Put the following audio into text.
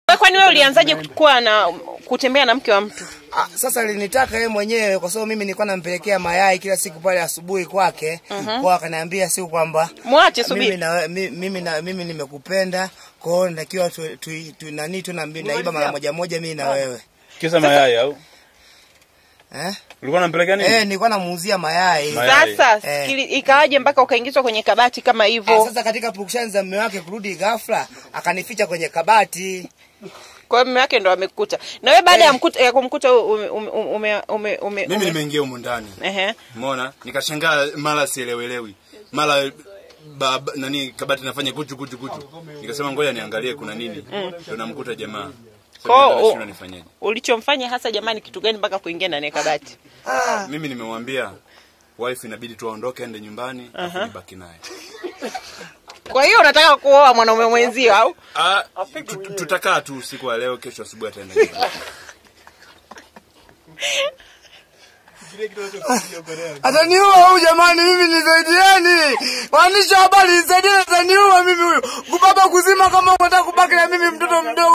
Kwani wewe ulianzaje kuwa na kutembea na mke wa mtu? Sasa alinitaka yeye mwenyewe kwa sababu mimi nilikuwa nampelekea mayai kila siku pale asubuhi kwake. Kwa akaniambia siku kwamba muache subiri. Mimi nimekupenda, kwa hiyo natakiwa tunaiba mara moja mimi na wewe. Kisa mayai au? Ulikuwa unampelekea nini? Nilikuwa namuuzia mayai. Sasa ikaaje mpaka ukaingizwa kwenye kabati kama hivyo? Sasa katika purukushani za mume wake kurudi ghafla akanificha kwenye kabati. Kwa mume wake ndo amekukuta. Na wewe baada ya kumkuta mimi nimeingia huko ndani. Umeona? Nikashangaa mara sielewelewi. Mara kabati nafanya kuchu. Nikasema ngoja niangalie kuna nini. Ndio namkuta jamaa. Kwa ulichomfanya hasa jamani kitu gani mpaka kuingia ndani ya kabati? Mimi nimemwambia wife inabidi tuondoke ende nyumbani afu nibaki naye. Kwa hiyo unataka kuoa mwanaume mwenzio au? Tutakaa tu usiku wa leo, kesho asubuhi ataenda nyumbani. Ataniua huyu jamani, mimi nisaidieni. Waandishi habari nisaidieni, ataniua mimi huyu. Kubaba kuzima kama unataka kubaki na mimi mtoto mdogo.